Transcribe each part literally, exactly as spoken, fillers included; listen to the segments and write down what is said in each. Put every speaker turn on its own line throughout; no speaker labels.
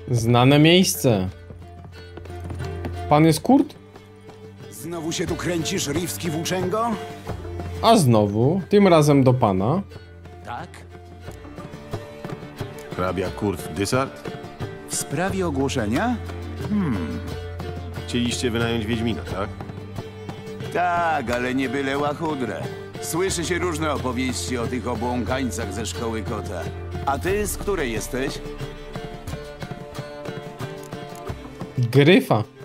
Znane miejsce. Pan jest Kurt?
Znowu się tu kręcisz, Rivski włóczęgo?
A znowu, tym razem do pana.
Tak?
Hrabia Kurt Dysart?
W sprawie ogłoszenia? Hmm.
Chcieliście wynająć Wiedźmina, tak?
Tak, ale nie byle łachudrę. Słyszy się różne opowieści o tych obłąkańcach ze szkoły kota. A ty z której jesteś?
Gryfa.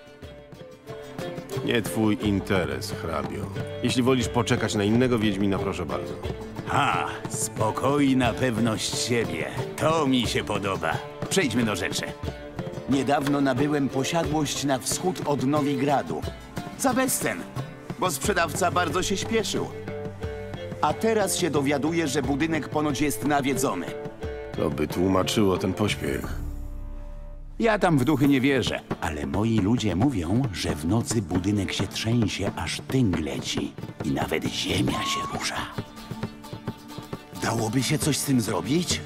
Nie twój interes, hrabio. Jeśli wolisz poczekać na innego Wiedźmina, proszę bardzo.
Ha, spokojna pewność siebie. To mi się podoba. Przejdźmy do rzeczy. Niedawno nabyłem posiadłość na wschód od Nowigradu. Za bezcen, bo sprzedawca bardzo się śpieszył. A teraz się dowiaduję, że budynek ponoć jest nawiedzony.
To by tłumaczyło ten pośpiech.
Ja tam w duchy nie wierzę, ale moi ludzie mówią, że w nocy budynek się trzęsie, aż tynk leci i nawet ziemia się rusza. Dałoby się coś z tym zrobić?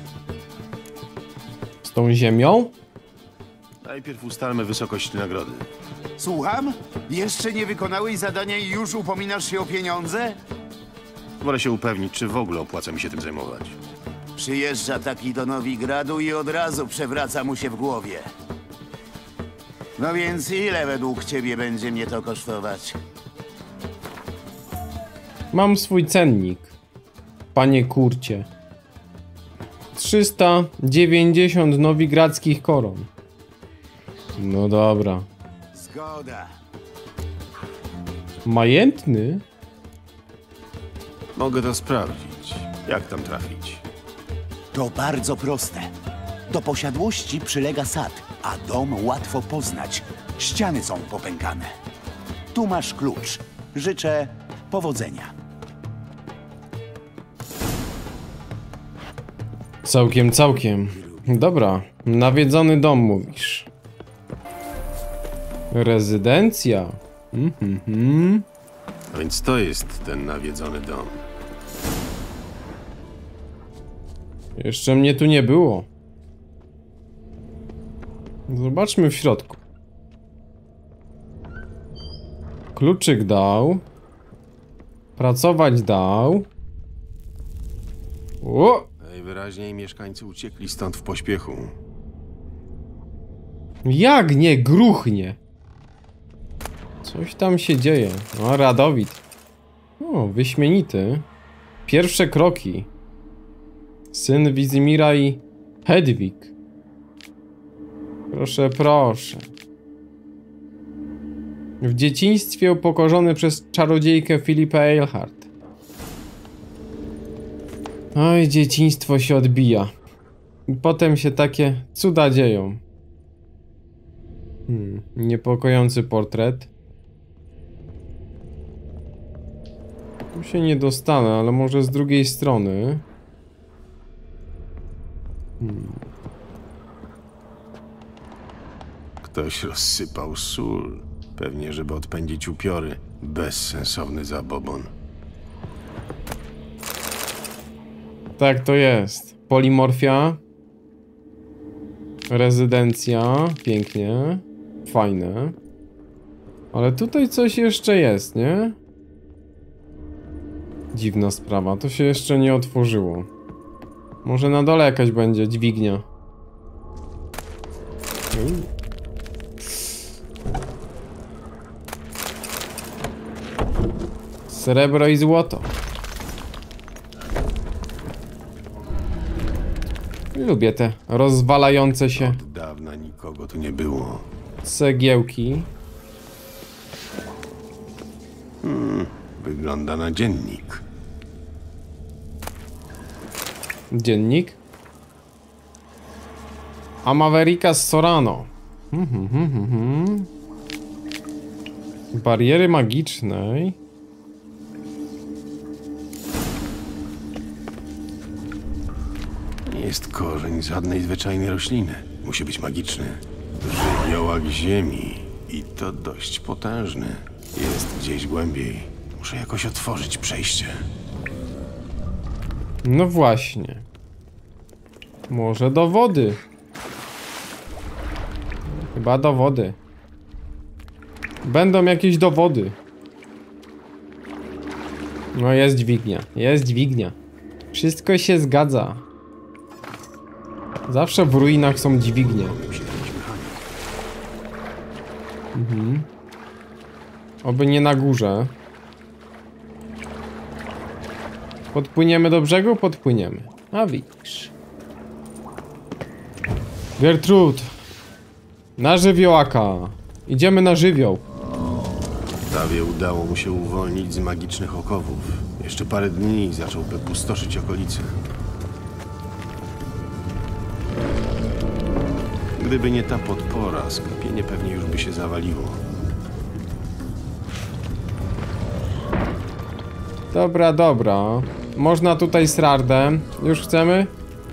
Z tą ziemią?
Najpierw ustalmy wysokość nagrody.
Słucham? Jeszcze nie wykonałeś zadania i już upominasz się o pieniądze?
Wolę się upewnić, czy w ogóle opłaca mi się tym zajmować.
Przyjeżdża taki do Nowigradu i od razu przewraca mu się w głowie. No więc ile według ciebie będzie mnie to kosztować?
Mam swój cennik, panie Kurcie. trzysta dziewięćdziesiąt nowigradzkich koron. No dobra.
Zgoda.
Majętny?
Mogę to sprawdzić. Jak tam trafić?
To bardzo proste. Do posiadłości przylega sad, a dom łatwo poznać. Ściany są popękane. Tu masz klucz. Życzę powodzenia.
Całkiem, całkiem. Dobra, nawiedzony dom mówisz. Rezydencja. Mhm, mhm.
A więc to jest ten nawiedzony dom.
Jeszcze mnie tu nie było. Zobaczmy w środku. Kluczyk dał. Pracować dał. O!
Najwyraźniej mieszkańcy uciekli stąd w pośpiechu.
Jak nie gruchnie? Coś tam się dzieje. O, Radowid. O, wyśmienity. Pierwsze kroki. Syn Wizimira i Hedwig. Proszę, proszę. W dzieciństwie upokorzony przez czarodziejkę Filipa Eilhart. Oj, dzieciństwo się odbija. I potem się takie cuda dzieją. Hmm, niepokojący portret. Tu się nie dostanę, ale może z drugiej strony. Hmm.
Ktoś rozsypał sól. Pewnie, żeby odpędzić upiory. Bezsensowny zabobon.
Tak to jest. Polimorfia. Rezydencja. Pięknie. Fajne. Ale tutaj coś jeszcze jest, nie? Dziwna sprawa. To się jeszcze nie otworzyło. Może na dole jakaś będzie dźwignia. Uu. Srebro i złoto. Lubię te rozwalające się
Od dawna nikogo tu nie było.
cegiełki.
Hmm, wygląda na dziennik.
Dziennik. Amaverika z Sorano. Mhm, mhm, mhm. Bariery magicznej.
Nie jest korzeń żadnej zwyczajnej rośliny. Musi być magiczny. Żywiołak ziemi. I to dość potężny. Jest gdzieś głębiej. Muszę jakoś otworzyć przejście.
No właśnie. Może do wody. Chyba dowody. Będą jakieś dowody. No jest dźwignia, jest dźwignia. Wszystko się zgadza. Zawsze w ruinach są dźwignie. Mhm. Oby nie na górze. Podpłyniemy do brzegu? Podpłyniemy. A widzisz. Gertrud. Na żywiołaka. Idziemy na żywioł.
Prawie udało mu się uwolnić z magicznych okowów. Jeszcze parę dni i zacząłby pustoszyć okolice. Gdyby nie ta podpora, sklepienie pewnie już by się zawaliło.
Dobra, dobra. Można tutaj z Rardem. Już chcemy?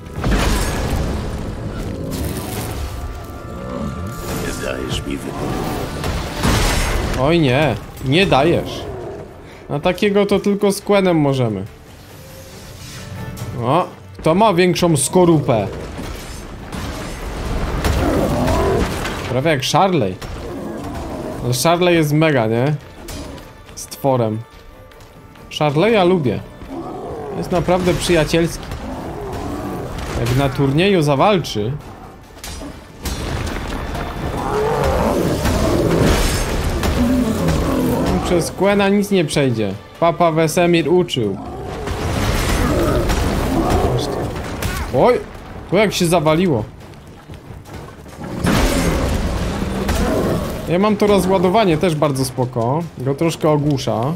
Nie dajesz mi wyboru.
Oj nie, nie dajesz. Na takiego to tylko z Questem możemy. O, kto ma większą skorupę? Prawie jak Sharley. No Sharley jest mega, nie? Stworem. Sharleya lubię. Jest naprawdę przyjacielski. Jak na turnieju zawalczy. Przez Quena nic nie przejdzie. Papa Wesemir uczył. Oj! To jak się zawaliło. Ja mam to rozładowanie też bardzo spoko. Go troszkę ogłusza.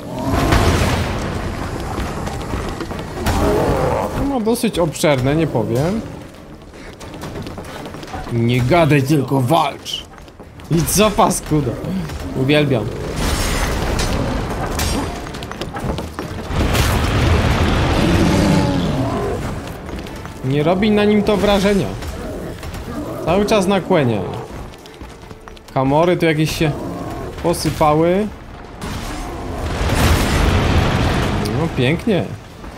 No dosyć obszerne, nie powiem. Nie gadaj, tylko walcz. I co paskuda. Uwielbiam. Nie robi na nim to wrażenia. Cały czas na Quenie. Kamory tu jakieś się posypały. No pięknie.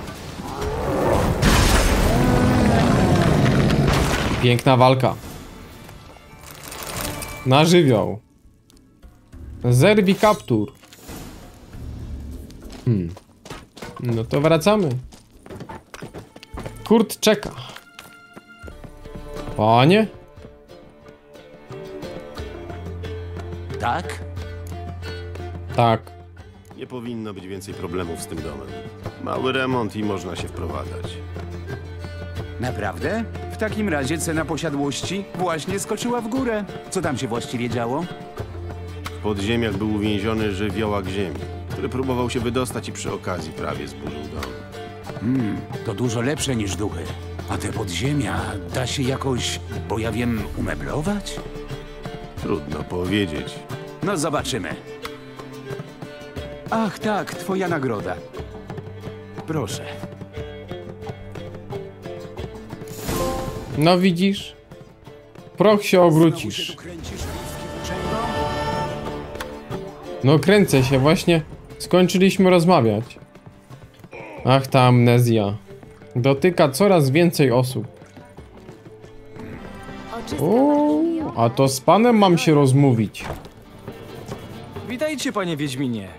Piękna walka. Na żywioł. Zerwij kaptur. Hmm. No to wracamy. Kurt czeka. Panie?
Tak?
Tak.
Nie powinno być więcej problemów z tym domem. Mały remont i można się wprowadzać.
Naprawdę? W takim razie cena posiadłości właśnie skoczyła w górę. Co tam się właściwie działo?
W podziemiach był uwięziony żywiołak ziemi, który próbował się wydostać i przy okazji prawie zburzył dom.
Hmm, to dużo lepsze niż duchy. A te podziemia da się jakoś, bo ja wiem, umeblować?
Trudno powiedzieć.
No zobaczymy. Ach tak, twoja nagroda. Proszę.
No widzisz? Proch się obrócisz. No kręcę się, właśnie skończyliśmy rozmawiać. Ach, ta amnezja. Dotyka coraz więcej osób. O, a to z panem mam się rozmówić.
Witajcie, panie Wiedźminie.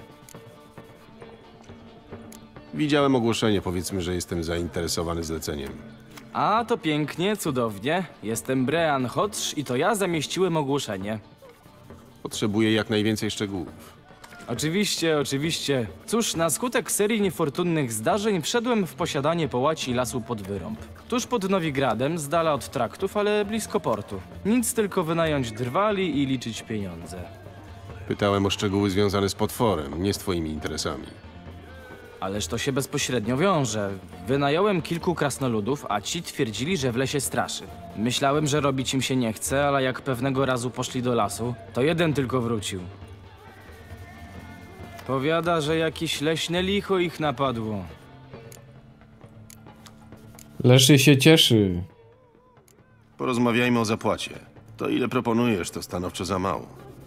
Widziałem ogłoszenie, powiedzmy, że jestem zainteresowany zleceniem.
A, to pięknie, cudownie. Jestem Brean Hodge i to ja zamieściłem ogłoszenie.
Potrzebuję jak najwięcej szczegółów.
Oczywiście, oczywiście. Cóż, na skutek serii niefortunnych zdarzeń wszedłem w posiadanie połaci lasu pod Wyrąb. Tuż pod Nowigradem, z dala od traktów, ale blisko portu. Nic, tylko wynająć drwali i liczyć pieniądze.
Pytałem o szczegóły związane z potworem, nie z twoimi interesami.
Ależ to się bezpośrednio wiąże. Wynająłem kilku krasnoludów, a ci twierdzili, że w lesie straszy. Myślałem, że robić im się nie chce, ale jak pewnego razu poszli do lasu, to jeden tylko wrócił. Powiada, że jakieś leśne licho ich napadło.
Leszy się cieszy.
Porozmawiajmy o zapłacie. To ile proponujesz, to stanowczo za mało.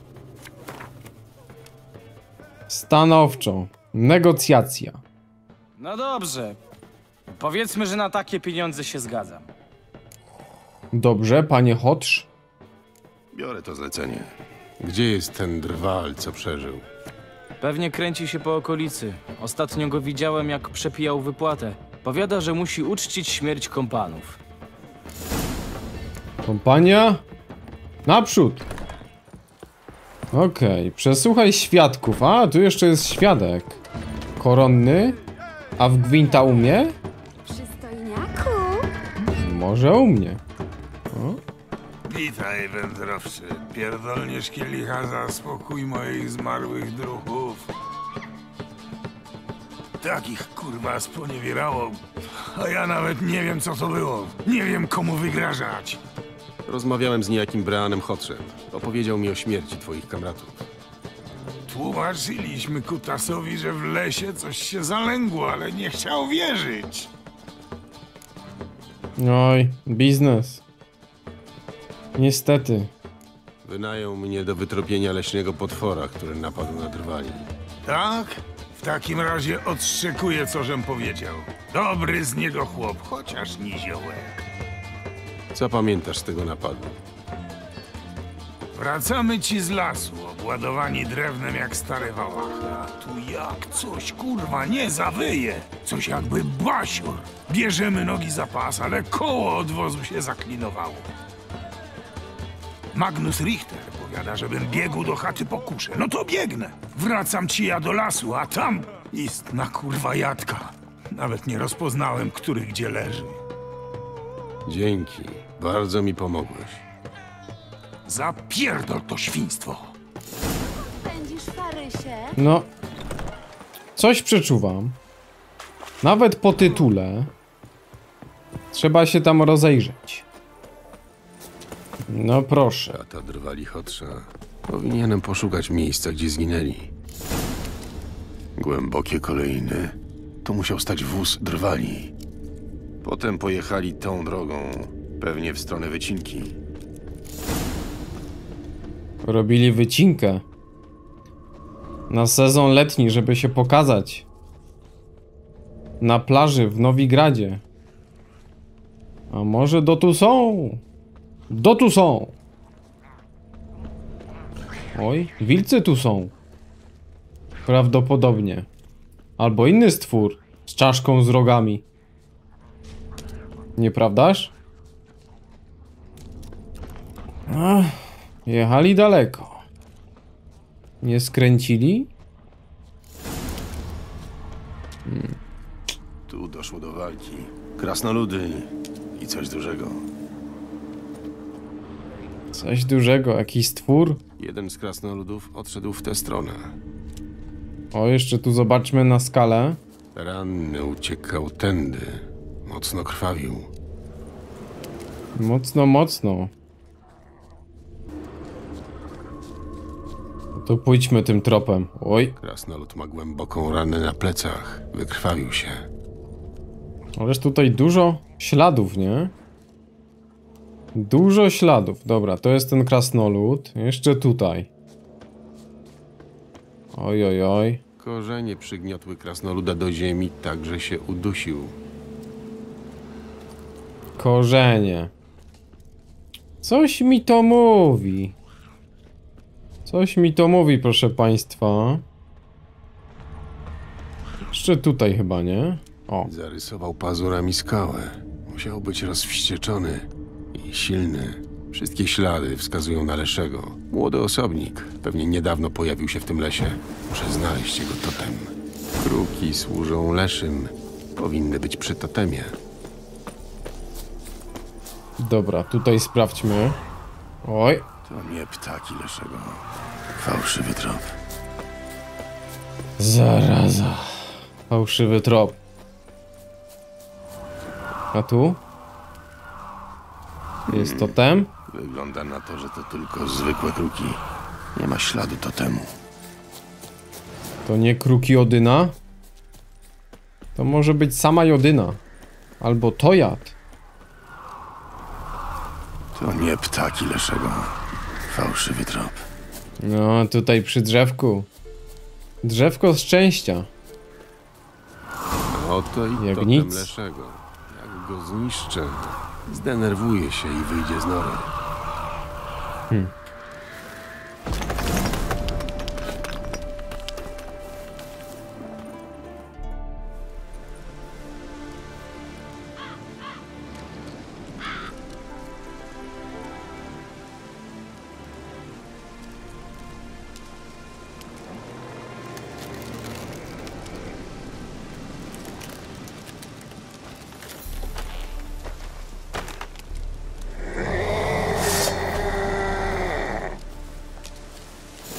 Stanowczo. Negocjacja.
No dobrze. Powiedzmy, że na takie pieniądze się zgadzam.
Dobrze, panie Hodge.
Biorę to zlecenie. Gdzie jest ten drwal, co przeżył?
Pewnie kręci się po okolicy. Ostatnio go widziałem, jak przepijał wypłatę. Powiada, że musi uczcić śmierć kompanów.
Kompania? Naprzód! Okej, okay. Przesłuchaj świadków. A, tu jeszcze jest świadek. Koronny? A w gwinta u mnie?
Przystojniaku!
Może u mnie. O?
Witaj, wędrowcy. Pierdolniesz kielicha za spokój moich zmarłych druhów. Takich kurwa sponiewierało, a ja nawet nie wiem, co to było. Nie wiem, komu wygrażać.
Rozmawiałem z niejakim Breanem Hotrzem. Opowiedział mi o śmierci twoich kamratów.
Tłumaczyliśmy Kutasowi, że w lesie coś się zalęgło, ale nie chciał wierzyć.
Oj, biznes. Niestety.
Wynajął mnie do wytropienia leśnego potwora, który napadł na drwali.
Tak? W takim razie odszczekuję, co żem powiedział. Dobry z niego chłop, chociaż niziołek.
Co pamiętasz z tego napadu?
Wracamy ci z lasu, obładowani drewnem jak stare wałachy. A tu jak coś, kurwa, nie zawyje. Coś jakby basior. Bierzemy nogi za pas, ale koło od wozu się zaklinowało. Magnus Richter powiada, żebym biegł do chaty po kuszę. No to biegnę. Wracam ci ja do lasu, a tam istna kurwa jadka. Nawet nie rozpoznałem, który gdzie leży.
Dzięki. Bardzo mi pomogłeś.
Zapierdol to świństwo.
Pędzisz, Farysie?
No. Coś przeczuwam. Nawet po tytule. Trzeba się tam rozejrzeć. No proszę.
Tata drwali Hotrza. Powinienem poszukać miejsca, gdzie zginęli. Głębokie kolejny. To musiał stać wóz drwali. Potem pojechali tą drogą. Pewnie w stronę wycinki.
Robili wycinkę. Na sezon letni, żeby się pokazać. Na plaży w Nowigradzie. A może do tu są? Do tu są! Oj, wilcy tu są. Prawdopodobnie. Albo inny stwór z czaszką z rogami. Nieprawdaż? Ach, jechali daleko. Nie skręcili?
Hmm. Tu doszło do walki. Krasnoludy i coś dużego.
Coś dużego, jakiś stwór?
Jeden z krasnoludów odszedł w tę stronę.
O, jeszcze tu zobaczmy na skalę.
Ranny uciekał tędy. Mocno krwawił.
Mocno, mocno. No to pójdźmy tym tropem. Oj.
Krasnolud ma głęboką ranę na plecach. Wykrwawił się.
Ależ tutaj dużo śladów, nie? Dużo śladów. Dobra, to jest ten krasnolud. Jeszcze tutaj. Oj, oj, oj.
Korzenie przygniotły krasnoluda do ziemi tak, że się udusił.
Korzenie. Coś mi to mówi. Coś mi to mówi, proszę państwa. Jeszcze tutaj chyba, nie? O.
Zarysował pazurami skałę. Musiał być rozwścieczony i silny. Wszystkie ślady wskazują na Leszego. Młody osobnik. Pewnie niedawno pojawił się w tym lesie. Muszę znaleźć jego totem. Kruki służą Leszym. Powinny być przy totemie.
Dobra, tutaj sprawdźmy. Oj.
To nie ptaki Leszego. Fałszywy trop.
Zaraza. Fałszywy trop. A tu? Jest totem?
Wygląda na to, że to tylko zwykłe kruki. Nie ma śladu totemu.
To nie kruki Odyna? To może być sama Jodyna. Albo Tojad.
To nie ptaki Leszego. Fałszywy trop.
No, tutaj przy drzewku. Drzewko szczęścia.
Oto i
Jak
totem
nic.
Leszego. Jak go zniszczę, zdenerwuje się i wyjdzie z nory.
Hmm.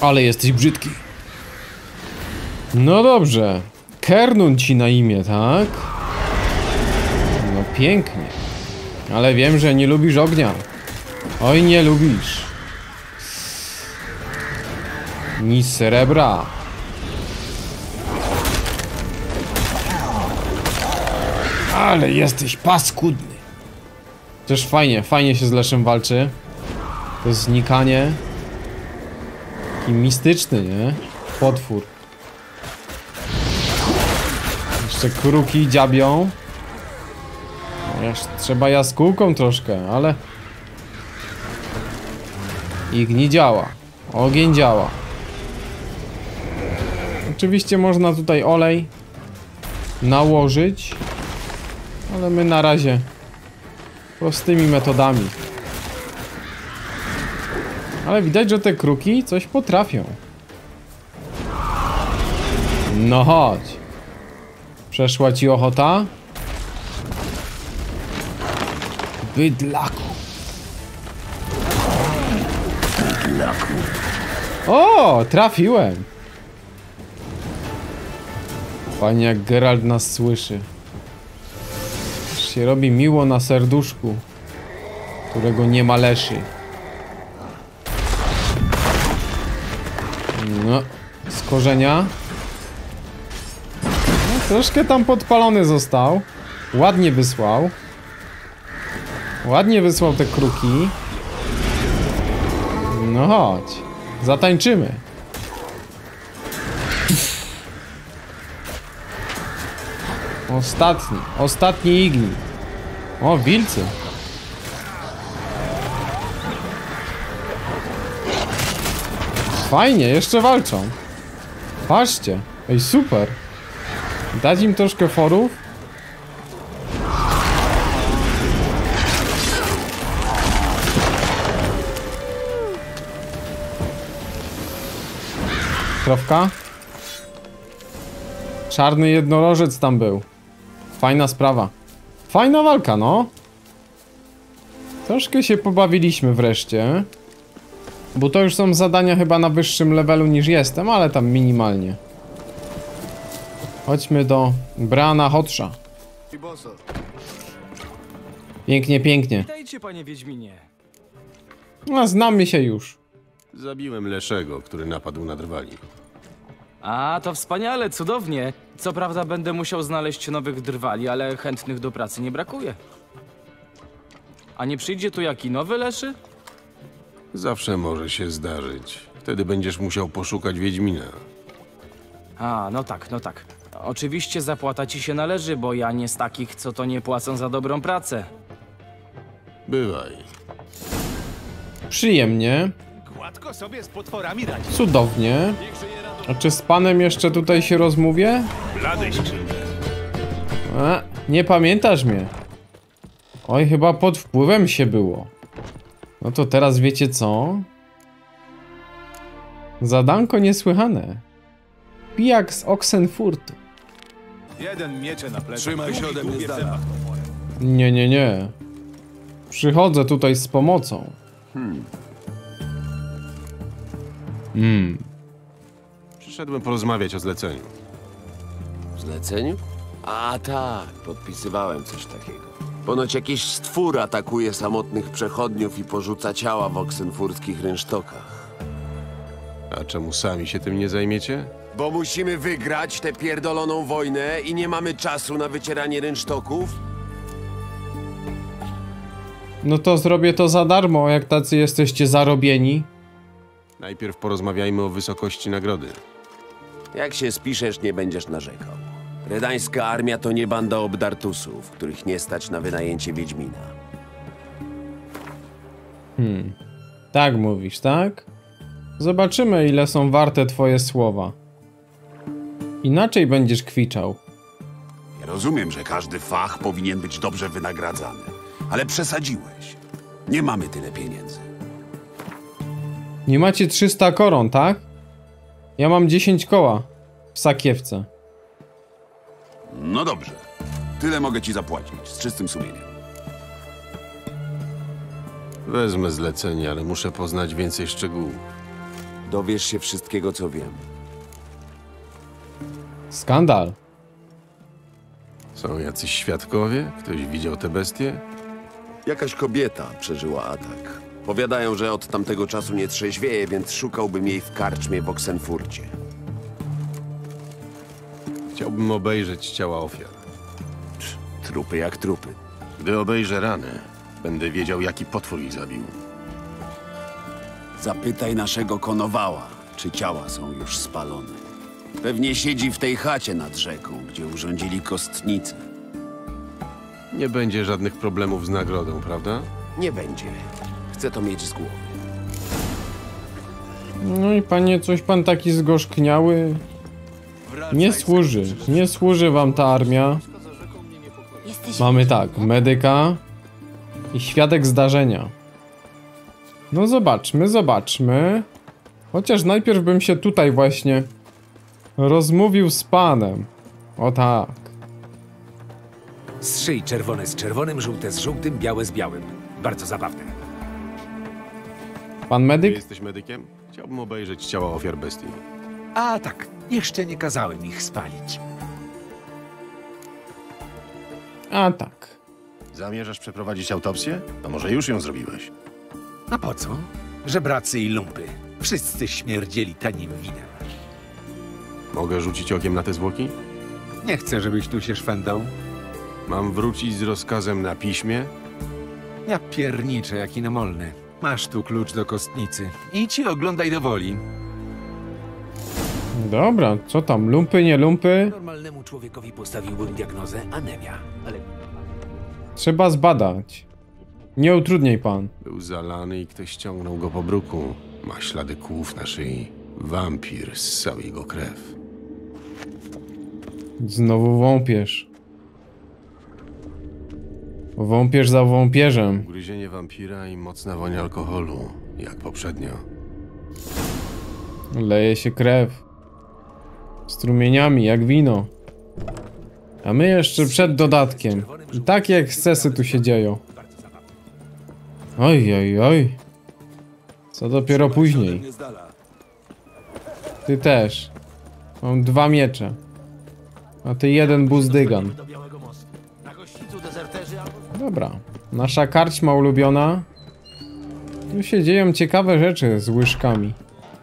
Ale jesteś brzydki. No dobrze. Kernun ci na imię, tak? No pięknie. Ale wiem, że nie lubisz ognia. Oj, nie lubisz. Ni srebra. Ale jesteś paskudny. Też fajnie, fajnie się z Leszem walczy. To znikanie. Taki mistyczny, nie? Potwór. Jeszcze kruki dziabią. No, jeszcze trzeba jaskółką troszkę, ale... Igni działa. Ogień działa. Oczywiście można tutaj olej nałożyć, ale my na razie prostymi metodami. Ale widać, że te kruki coś potrafią. No chodź. Przeszła ci ochota? Bydlaku. Bydlaku. O, trafiłem. Fajnie, jak Geralt nas słyszy. Aż się robi miło na serduszku, którego nie ma Leszy. No, z korzenia. No, troszkę tam podpalony został. Ładnie wysłał. Ładnie wysłał te kruki. No chodź. Zatańczymy. Ostatni. Ostatni igni. O, wilcy. Fajnie, jeszcze walczą. Patrzcie. Ej, super. Dać im troszkę forów. Krowka. Czarny jednorożec tam był. Fajna sprawa. Fajna walka, no. Troszkę się pobawiliśmy wreszcie. Bo to już są zadania chyba na wyższym levelu niż jestem, ale tam minimalnie. Chodźmy do Brana Hotsza. Pięknie, pięknie.
Witajcie, panie Wiedźminie.
A znamy się już.
Zabiłem Leszego, który napadł na drwali.
A, to wspaniale, cudownie. Co prawda będę musiał znaleźć nowych drwali, ale chętnych do pracy nie brakuje. A nie przyjdzie tu jaki nowy Leszy?
Zawsze może się zdarzyć. Wtedy będziesz musiał poszukać Wiedźmina.
A, no tak, no tak. Oczywiście zapłata ci się należy, bo ja nie z takich, co to nie płacą za dobrą pracę.
Bywaj.
Przyjemnie.
Gładko sobie z potworami radzi.
Cudownie. A czy z panem jeszcze tutaj się rozmówię?
Blady skrzydle.
A, nie pamiętasz mnie. Oj, chyba pod wpływem się było. No to teraz wiecie co? Zadanko niesłychane. Pijak z Oxenfurtu.
Jeden miecze na plecach.
Trzymaj się ode mnie z dala.
Nie, nie, nie. Przychodzę tutaj z pomocą. Hmm. Hmm.
Przyszedłem porozmawiać o zleceniu.
W zleceniu? A tak, podpisywałem coś takiego. Ponoć jakiś stwór atakuje samotnych przechodniów i porzuca ciała w oksenfurskich rynsztokach.
A czemu sami się tym nie zajmiecie?
Bo musimy wygrać tę pierdoloną wojnę i nie mamy czasu na wycieranie rynsztoków?
No to zrobię to za darmo, jak tacy jesteście zarobieni.
Najpierw porozmawiajmy o wysokości nagrody.
Jak się spiszesz, nie będziesz narzekał. Redańska armia to nie banda obdartusów, których nie stać na wynajęcie Wiedźmina.
Hmm. Tak mówisz, tak? Zobaczymy, ile są warte twoje słowa. Inaczej będziesz kwiczał.
Ja rozumiem, że każdy fach powinien być dobrze wynagradzany, ale przesadziłeś. Nie mamy tyle pieniędzy.
Nie macie trzysta koron, tak? Ja mam dziesięć koła w sakiewce.
No dobrze. Tyle mogę ci zapłacić, z czystym sumieniem.
Wezmę zlecenie, ale muszę poznać więcej szczegółów.
Dowiesz się wszystkiego, co wiem.
Skandal.
Są jacyś świadkowie? Ktoś widział te bestie?
Jakaś kobieta przeżyła atak. Powiadają, że od tamtego czasu nie trzeźwieje, więc szukałbym jej w karczmie w Oxenfurcie.
Chciałbym obejrzeć ciała ofiar.
Trupy jak trupy.
Gdy obejrzę rany, będę wiedział, jaki potwór ich zabił.
Zapytaj naszego konowała, czy ciała są już spalone. Pewnie siedzi w tej chacie nad rzeką, gdzie urządzili kostnicę.
Nie będzie żadnych problemów z nagrodą, prawda?
Nie będzie. Chcę to mieć z głowy.
No i panie, coś pan taki zgorzkniały. Nie służy, nie służy wam ta armia.
Jesteś
Mamy tak, medyka i świadek zdarzenia. No zobaczmy, zobaczmy. Chociaż najpierw bym się tutaj właśnie rozmówił z panem. O tak.
Strzyj czerwone z czerwonym, żółte z żółtym, białe z białym. Bardzo zabawne.
Pan
Ty
medyk?
jesteś medykiem? Chciałbym obejrzeć ciała ofiar bestii.
A tak, jeszcze nie kazałem ich spalić.
A tak.
Zamierzasz przeprowadzić autopsję? A może już ją zrobiłeś?
A po co? Żebracy i lumpy. Wszyscy śmierdzieli tanim winem.
Mogę rzucić okiem na te zwłoki?
Nie chcę, żebyś tu się szwendał.
Mam wrócić z rozkazem na piśmie?
Ja pierniczę jak inomolny. Masz tu klucz do kostnicy. Idź i oglądaj do woli.
Dobra, co tam? Lumpy, nie lumpy?
Normalnemu człowiekowi postawiłbym diagnozę anemia, ale
Trzeba zbadać. Nie utrudniaj pan.
Był zalany i ktoś ściągnął go po bruku. Ma ślady kłów na szyi. Wampir ssał jego krew.
Znowu wąpierz. Wąpierz za wąpierzem.
Ugryzienie wampira i mocna woń alkoholu, jak poprzednio.
Leje się krew. Strumieniami, jak wino. A my jeszcze przed dodatkiem. I takie ekscesy tu się dzieją. Oj, oj, oj. Co dopiero później. Ty też. Mam dwa miecze. A ty jeden buzdygan. Dobra. Nasza karczma ulubiona. Tu się dzieją ciekawe rzeczy z łyżkami.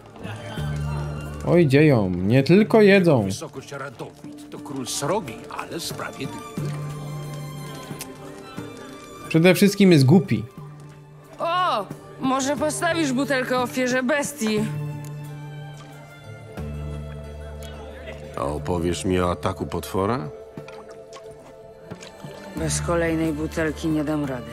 Oj, dzieją. Nie tylko jedzą.
wysokość Radowid to król srogi, ale sprawiedliwy.
Przede wszystkim jest głupi.
O! Może postawisz butelkę ofierze bestii?
A opowiesz mi o ataku potwora?
Bez kolejnej butelki nie dam rady.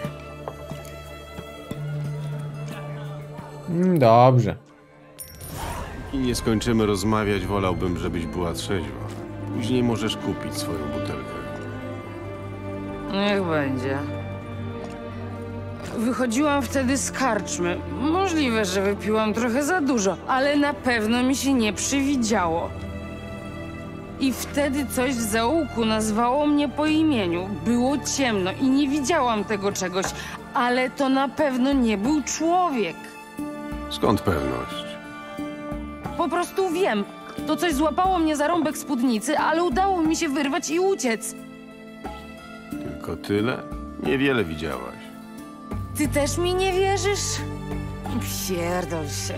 Mm, Dobrze.
I nie skończymy rozmawiać, wolałbym, żebyś była trzeźwa. Później możesz kupić swoją butelkę.
Niech będzie. Wychodziłam wtedy z karczmy. Możliwe, że wypiłam trochę za dużo, ale na pewno mi się nie przywidziało. I wtedy coś w zaułku nazwało mnie po imieniu. Było ciemno i nie widziałam tego czegoś, ale to na pewno nie był człowiek.
Skąd pewność?
Po prostu wiem. To coś złapało mnie za rąbek spódnicy, ale udało mi się wyrwać i uciec.
Tylko tyle? Niewiele widziałaś.
Ty też mi nie wierzysz? Pierdol się.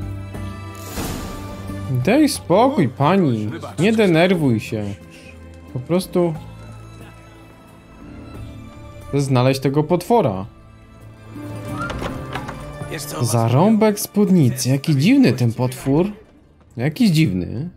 Daj spokój, pani. Nie denerwuj się. Po prostu... chcę znaleźć tego potwora. Zarąbek spódnicy. Jaki dziwny ten potwór. Jakiś dziwny.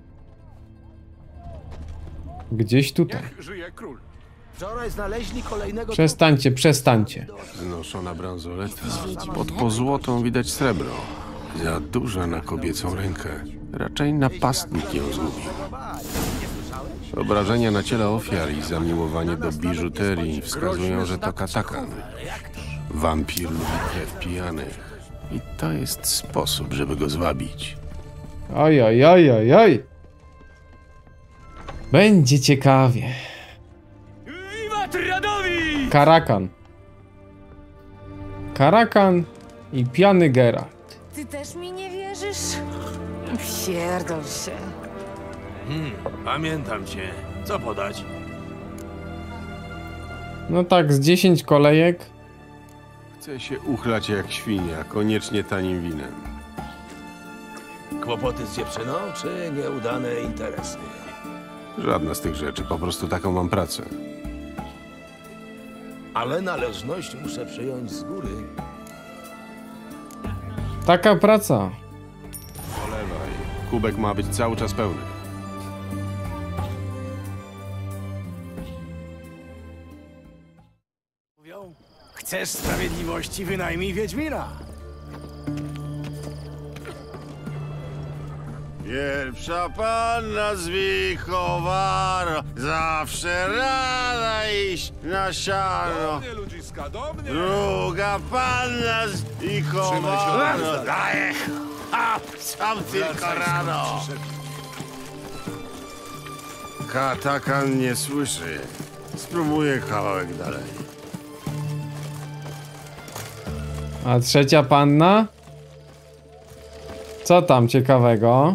Gdzieś tutaj.
Żyje król. Wczoraj znaleźli kolejnego...
Przestańcie, przestańcie.
Znoszona bransoleta. Pod pozłotą widać srebro. Za duża na kobiecą rękę. Raczej napastnik ją zgubił. Obrażenia na ciele ofiar i zamiłowanie do biżuterii wskazują, że to katakan. Wampir lubi krew pijanych. I to jest sposób, żeby go zwabić.
Oj, oj, oj, oj, oj. Będzie ciekawie. Karakan. Karakan i pijany Geralt.
ty też mi nie wierzysz? Pierdol się.
Hmm, pamiętam cię. Co podać?
No tak, z dziesięć kolejek.
Chcę się uchlać jak świnia, koniecznie tanim winem.
Kłopoty z dziewczyną, czy nieudane interesy?
Żadna z tych rzeczy, po prostu taką mam pracę.
Ale należność muszę przyjąć z góry.
Taka praca.
Polewaj. Kubek ma być cały czas pełny.
Mówią, chcesz sprawiedliwości, wynajmij Wiedźmina.
Pierwsza panna z Wichowaro, zawsze rada iść na siano. Druga panna z Wichowaro, daje chap, sam tylko rano. Katakan nie słyszy. Spróbuję kawałek dalej.
A trzecia panna? Co tam ciekawego?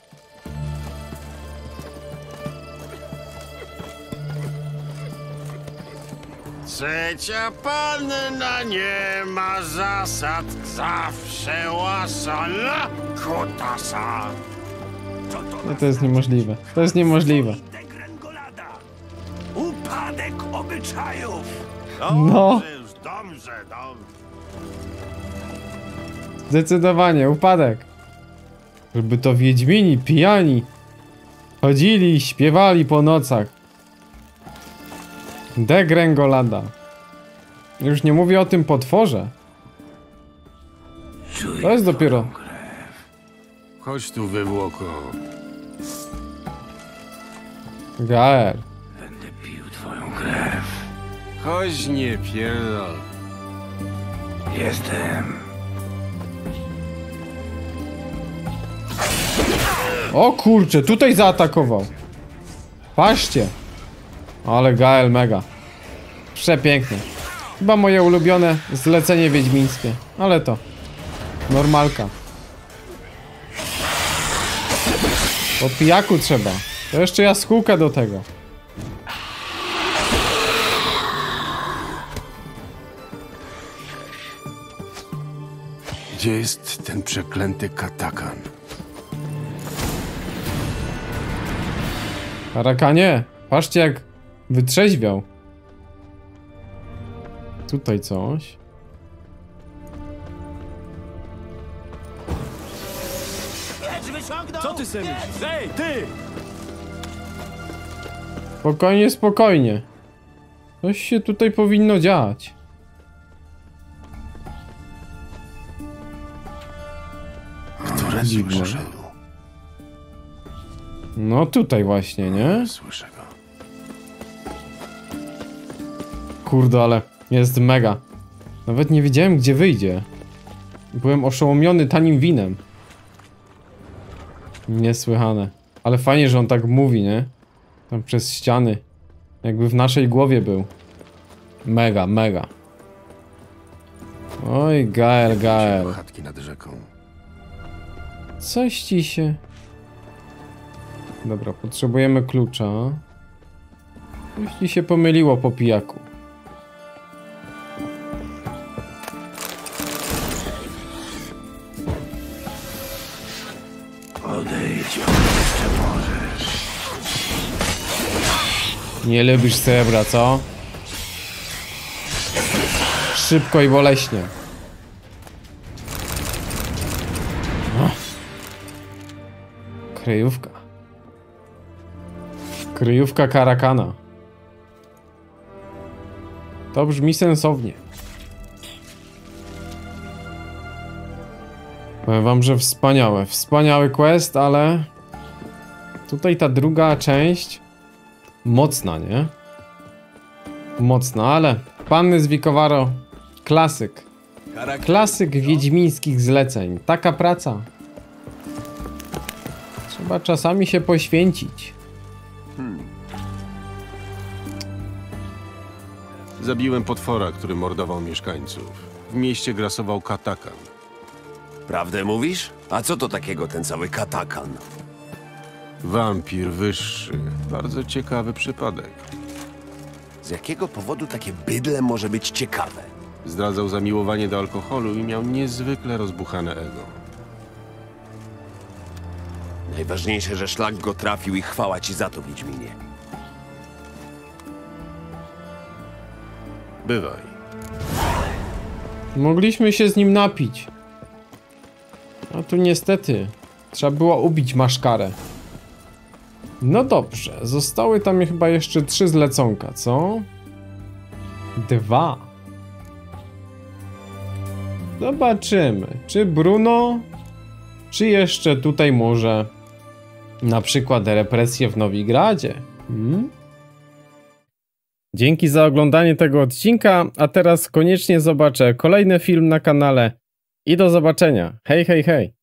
Trzecia panna nie ma zasad, zawsze łasana kutasa.
No to jest niemożliwe. To jest niemożliwe.
Upadek obyczajów.
No.
Dobrze, już dobrze, dobrze.
Zdecydowanie, upadek. Żeby to wiedźmini pijani chodzili i śpiewali po nocach. Degrengolada. Już nie mówię o tym potworze. To jest dopiero...
Chodź tu, wywłoko.
Gael.
Będę pił twoją krew.
Chodź, nie pierdol.
Jestem.
O kurczę, tutaj zaatakował. Patrzcie. Ale Gael mega. Przepięknie. Chyba moje ulubione zlecenie wiedźmińskie. Ale to normalka. Po pijaku trzeba. To jeszcze jaskółkę do tego.
Gdzie jest ten przeklęty katakan?
Karakanie, patrzcie jak wytrzeźwiał. Tutaj coś.
Co ty sobie myślisz? Ej, ty!
Spokojnie, spokojnie. Coś się tutaj powinno dziać.
Którędy poszedł?
No tutaj właśnie, nie?
Słyszę go.
Kurde, ale jest mega. Nawet nie wiedziałem, gdzie wyjdzie. Byłem oszołomiony tanim winem. Niesłychane. Ale fajnie, że on tak mówi, nie? Tam przez ściany. Jakby w naszej głowie był. Mega, mega. Oj, Gael, Gael.
Chatki nad rzeką.
Coś ci się... Dobra, potrzebujemy klucza. Coś ci się pomyliło po pijaku.
Odejdź, jeszcze możesz.
Nie lubisz srebra, co? Szybko i boleśnie. O. Kryjówka. Kryjówka Karakana. To brzmi sensownie. Powiem wam, że wspaniałe. Wspaniały quest, ale... Tutaj ta druga część... Mocna, nie? Mocna, ale... Panny z Wichowaro... Klasyk. Klasyk wiedźmińskich zleceń. Taka praca. Trzeba czasami się poświęcić.
Hmm. Zabiłem potwora, który mordował mieszkańców. W mieście grasował katakan.
Prawdę mówisz? A co to takiego ten cały katakan?
Wampir wyższy. Bardzo ciekawy przypadek.
Z jakiego powodu takie bydle może być ciekawe?
Zdradzał zamiłowanie do alkoholu i miał niezwykle rozbuchane ego.
Najważniejsze, że szlak go trafił i chwała ci za to, Wiedźminie.
Bywaj.
Mogliśmy się z nim napić. A tu niestety trzeba było ubić maszkarę. No dobrze, zostały tam chyba jeszcze trzy zleconka, co? Dwa. Zobaczymy, czy Bruno, czy jeszcze tutaj może na przykład represje w Nowigradzie. Hmm? Dzięki za oglądanie tego odcinka, a teraz koniecznie zobaczę kolejny film na kanale i do zobaczenia. Hej, hej, hej.